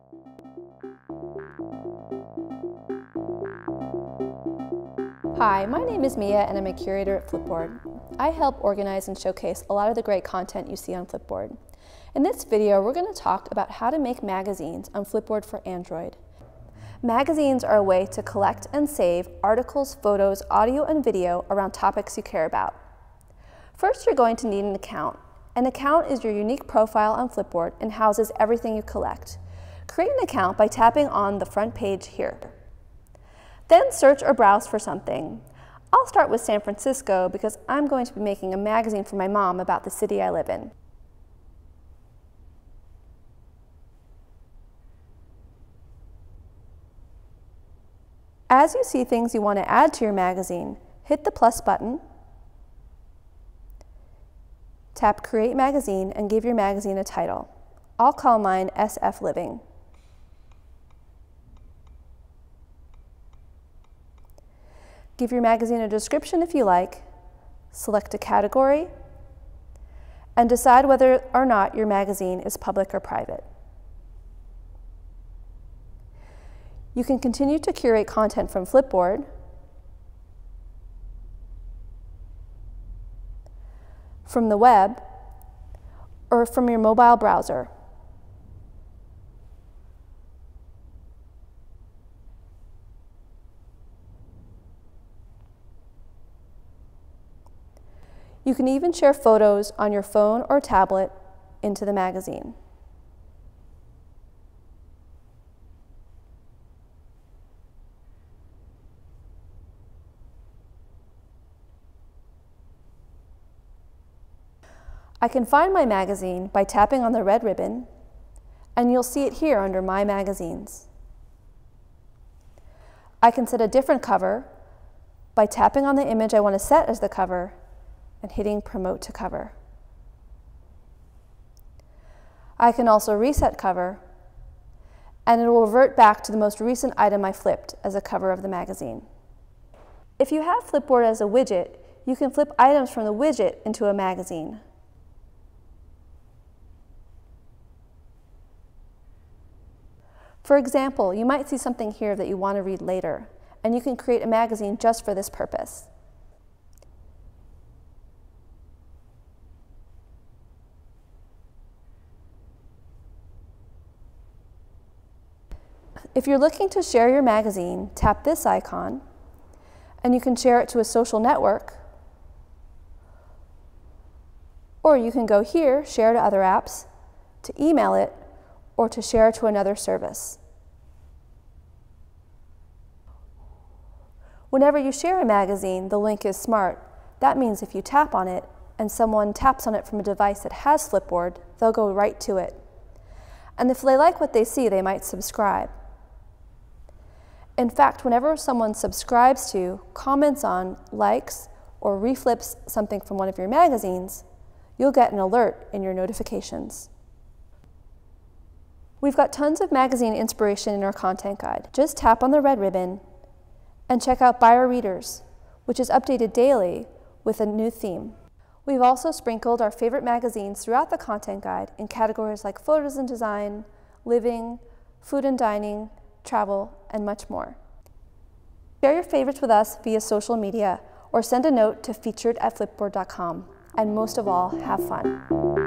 Hi, my name is Mia and I'm a curator at Flipboard. I help organize and showcase a lot of the great content you see on Flipboard. In this video, we're going to talk about how to make magazines on Flipboard for Android. Magazines are a way to collect and save articles, photos, audio, and video around topics you care about. First, you're going to need an account. An account is your unique profile on Flipboard and houses everything you collect. Create an account by tapping on the front page here. Then search or browse for something. I'll start with San Francisco because I'm going to be making a magazine for my mom about the city I live in. As you see things you want to add to your magazine, hit the plus button, tap Create Magazine, and give your magazine a title. I'll call mine SF Living. Give your magazine a description if you like, select a category, and decide whether or not your magazine is public or private. You can continue to curate content from Flipboard, from the web, or from your mobile browser. You can even share photos on your phone or tablet into the magazine. I can find my magazine by tapping on the red ribbon, and you'll see it here under My Magazines. I can set a different cover by tapping on the image I want to set as the cover and hitting Promote to Cover. I can also reset cover, and it will revert back to the most recent item I flipped as a cover of the magazine. If you have Flipboard as a widget, you can flip items from the widget into a magazine. For example, you might see something here that you want to read later, and you can create a magazine just for this purpose. If you're looking to share your magazine, tap this icon, and you can share it to a social network, or you can go here, Share to Other Apps, to email it, or to share to another service. Whenever you share a magazine, the link is smart. That means if you tap on it and someone taps on it from a device that has Flipboard, they'll go right to it. And if they like what they see, they might subscribe. In fact, whenever someone subscribes to, comments on, likes, or reflips something from one of your magazines, you'll get an alert in your notifications. We've got tons of magazine inspiration in our content guide. Just tap on the red ribbon and check out By Our Readers, which is updated daily with a new theme. We've also sprinkled our favorite magazines throughout the content guide in categories like photos and design, living, food and dining, travel, and much more. Share your favorites with us via social media or send a note to featured@flipboard.com. And most of all, have fun.